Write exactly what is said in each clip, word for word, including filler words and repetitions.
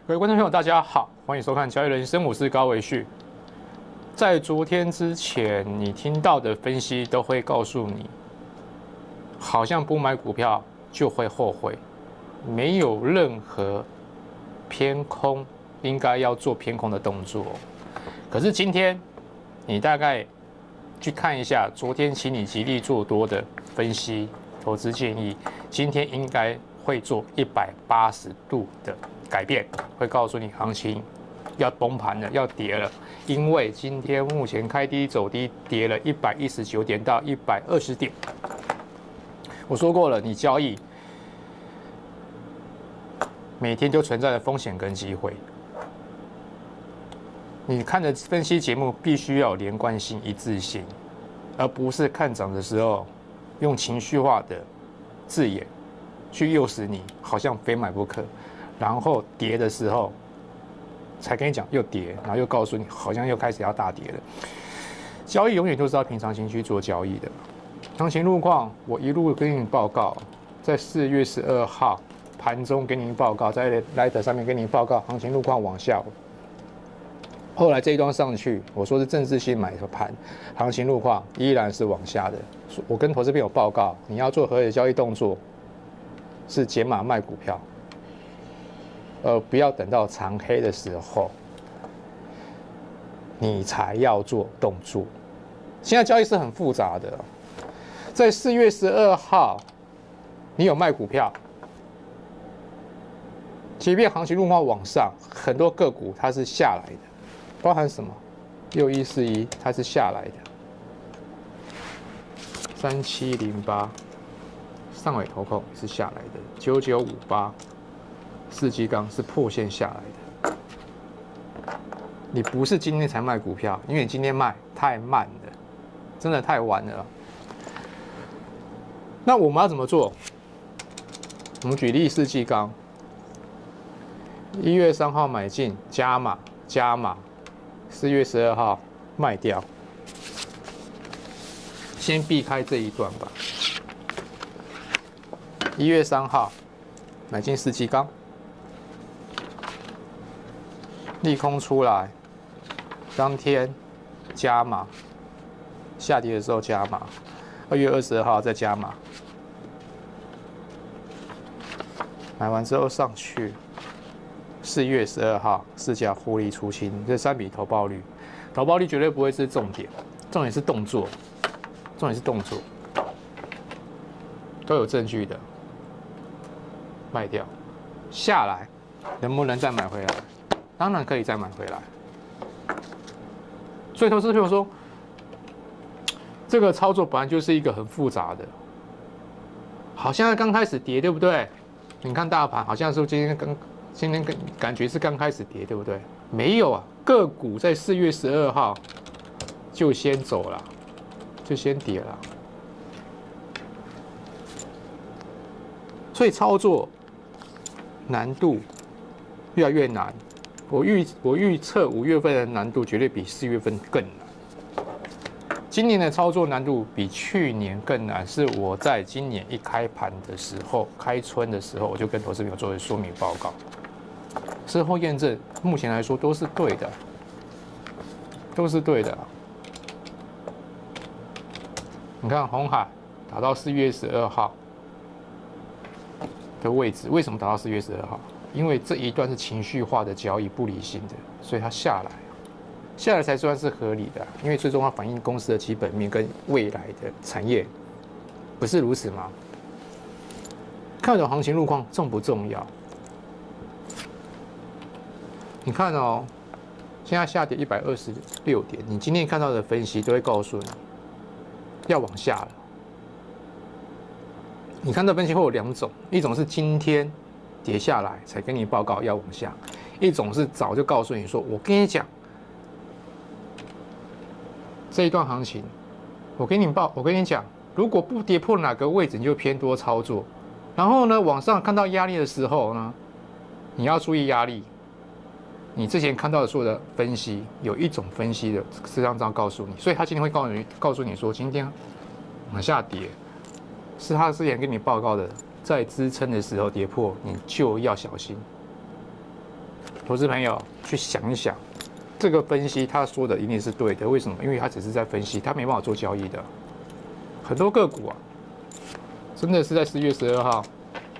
各位观众朋友，大家好，欢迎收看交易人生，我是高维旭。在昨天之前，你听到的分析都会告诉你，好像不买股票就会后悔，没有任何偏空应该要做偏空的动作。可是今天，你大概去看一下昨天请你极力做多的分析投资建议，今天应该会做一百八十度的改变，会告诉你行情要崩盘了，要跌了，因为今天目前开低走低，跌了一百一十九点到一百二十点。我说过了，你交易每天就存在着风险跟机会。你看的分析节目必须要有连贯性、一致性，而不是看涨的时候用情绪化的字眼去诱使你，好像非买不可。然后跌的时候才跟你讲又跌，然后又告诉你好像又开始要大跌了。交易永远都是要平常心去做交易的。行情路况我一路跟你报告，在四月十二号盘中给你报告，在 Light 上面给你报告行情路况往下。后来这一段上去，我说是政治性买盘，行情路况依然是往下的。我跟投资朋友报告，你要做合理的交易动作，是减码卖股票。呃，不要等到长黑的时候，你才要做动作。现在交易是很复杂的，在四月十二号，你有卖股票，即便行情路况往上，很多个股它是下来的，包含什么？六一四一它是下来的，三七零八上尾投控是下来的，九九五八。四基钢是破线下来的，你不是今天才卖股票，因为你今天卖太慢了，真的太晚了。那我们要怎么做？我们举例四基钢，一月三号买进加码加码，四月十二号卖掉，先避开这一段吧。一月三号买进四基钢。利空出来，当天加码，下跌的时候加码，二月二十二号再加码，买完之后上去，四月十二号市价获利出清，这三笔投报率，投报率绝对不会是重点，重点是动作，重点是动作，都有证据的，卖掉，下来能不能再买回来？当然可以再买回来，所以投资朋友说，这个操作本来就是一个很复杂的。好，现在刚开始跌，对不对？你看大盘，好像是今天刚今天感觉是刚开始跌，对不对？没有啊，个股在四月十二号就先走了，就先跌了。所以操作难度越来越难。我预我预测五月份的难度绝对比四月份更难。今年的操作难度比去年更难，是我在今年一开盘的时候，开春的时候，我就跟投资朋友做了说明报告。事后验证，目前来说都是对的，都是对的。你看鸿海打到四月十二号的位置，为什么打到四月十二号？因为这一段是情绪化的交易，不理性的，所以它下来，下来才算是合理的。因为最终它反映公司的基本面跟未来的产业，不是如此吗？看懂行情路况重不重要？你看哦，现在下跌一百二十六点，你今天看到的分析都会告诉你要往下了。你看到分析会有两种，一种是今天跌下来才跟你报告要往下，一种是早就告诉你说，我跟你讲，这一段行情，我跟你报，我跟你讲，如果不跌破哪个位置，你就偏多操作。然后呢，往上看到压力的时候呢，你要注意压力。你之前看到的所有的分析，有一种分析的实际上这样告诉你，所以他今天会告诉你，告诉你说，今天往下跌，是他之前跟你报告的。在支撑的时候跌破，你就要小心。 投资朋友去想一想，这个分析他说的一定是对的。为什么？因为他只是在分析，他没办法做交易的。很多个股啊，真的是在四月十二号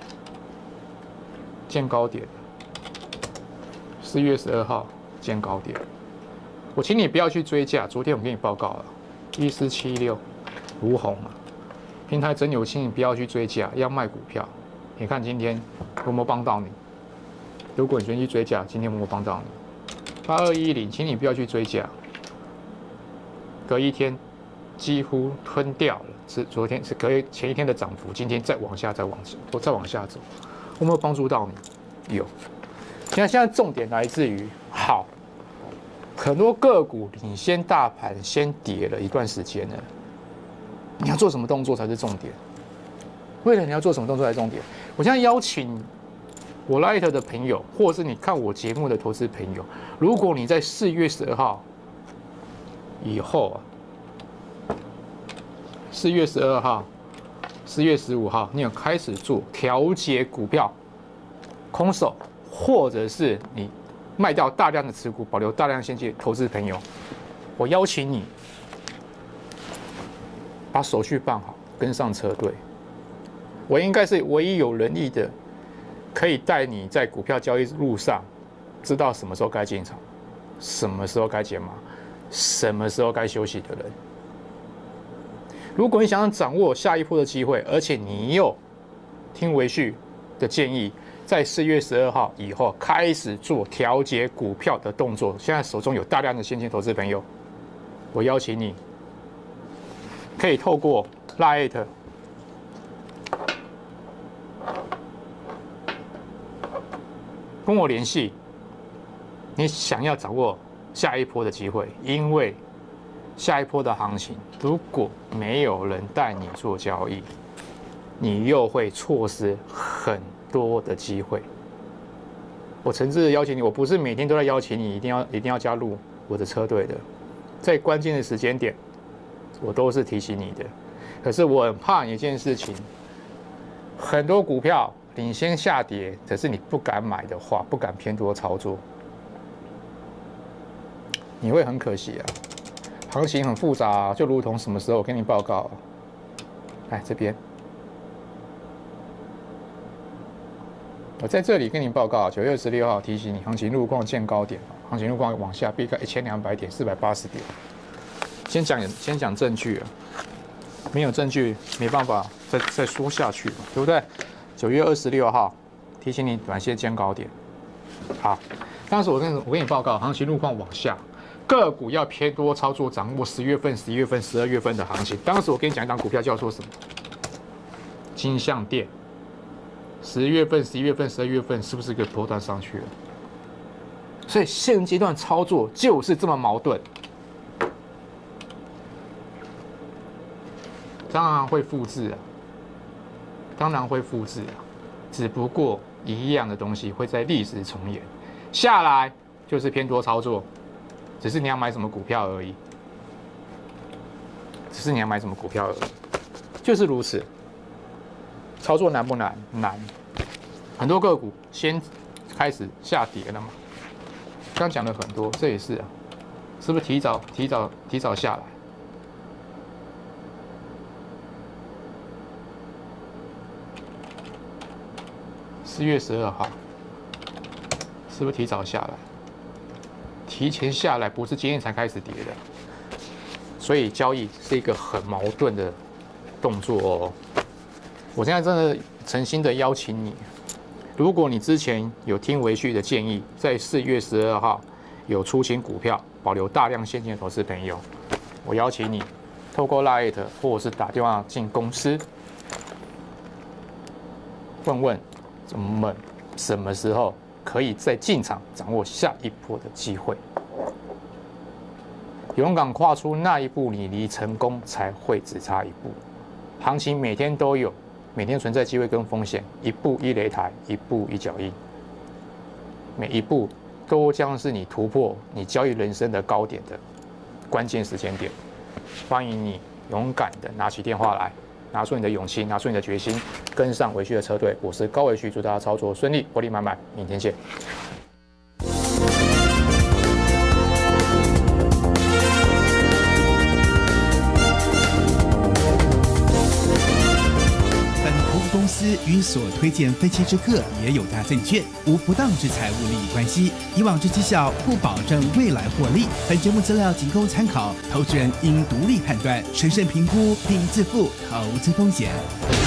见高点。四月十二号见高点，我请你不要去追价。昨天我给你报告了，一四七六，如虹啊，平台真有请你不要去追价，要卖股票。你看今天有没有帮到你？如果你昨天去追价，今天有没有帮到你？八二一零，请你不要去追价，隔一天几乎吞掉了，是昨天是隔前一天的涨幅，今天再往下再往下，我再往下走，有没有帮助到你？有。现在现在重点来自于，好，很多个股领先大盘先跌了一段时间了，你要做什么动作才是重点？为了你要做什么动作才是重点？我现在邀请我 Light 的朋友，或者是你看我节目的投资朋友，如果你在四月十二号以后啊，四月十二号、四月十五号，你有开始做调节股票空手，或者是你卖掉大量的持股，保留大量现金，投资朋友，我邀请你把手续办好，跟上车队。我应该是唯一有能力的，可以带你在股票交易路上，知道什么时候该进场，什么时候该减码，什么时候该休息的人。如果你想要掌握下一波的机会，而且你又听维旭的建议，在四月十二号以后开始做调节股票的动作，现在手中有大量的现金投资朋友，我邀请你可以透过 Light 跟我联系，你想要掌握下一波的机会，因为下一波的行情如果没有人带你做交易，你又会错失很多的机会。我诚挚的邀请你，我不是每天都在邀请你一定要一定要加入我的车队的，在关键的时间点，我都是提醒你的。可是我很怕一件事情，很多股票领先下跌，可是你不敢买的话，不敢偏多操作，你会很可惜啊。行情很复杂啊，就如同什么时候我跟你报告、啊，来这边。我在这里跟你报告，九月二十六号提醒你，行情路况见高点，行情路况往下避开一千两百点，四百八十点。先讲先讲证据啊，没有证据没办法再再说下去嘛，对不对？九月二十六号提醒你，短线见高点。好，当时我跟我跟你报告，行情路况往下，个股要偏多操作，掌握十月份、十一月份、十二月份的行情。当时我跟你讲一档股票叫做什么？金像电。十月份、十一月份、十二月份是不是一个波段上去了？所以现阶段操作就是这么矛盾，当然会复制啊，当然会复制啊，只不过一样的东西会在历史重演，下来就是偏多操作，只是你要买什么股票而已，只是你要买什么股票而已，就是如此。操作难不难？难。很多个股先开始下跌了嘛，刚讲了很多，这也是啊，是不是提早、提早、提早下来？四月十二号，是不是提早下来？提前下来，不是今天才开始跌的，所以交易是一个很矛盾的动作哦。我现在真的诚心的邀请你，如果你之前有听维旭的建议，在四月十二号有出清股票，保留大量现金的投资朋友，我邀请你透过 Light 或者是打电话进公司，问问怎么什么时候可以再进场，掌握下一波的机会。勇敢跨出那一步，你离成功才会只差一步。行情每天都有。每天存在机会跟风险，一步一擂台，一步一脚印，每一步都将是你突破你交易人生的高点的关键时间点。欢迎你勇敢的拿起电话来，拿出你的勇气，拿出你的决心，跟上维旭的车队。我是高维旭，祝大家操作顺利，获利满满，明天见。 与所推荐分期之客也有大证券，无不当之财务利益关系。以往之绩效不保证未来获利。本节目资料仅供参考，投资人应独立判断、审慎评估并自负投资风险。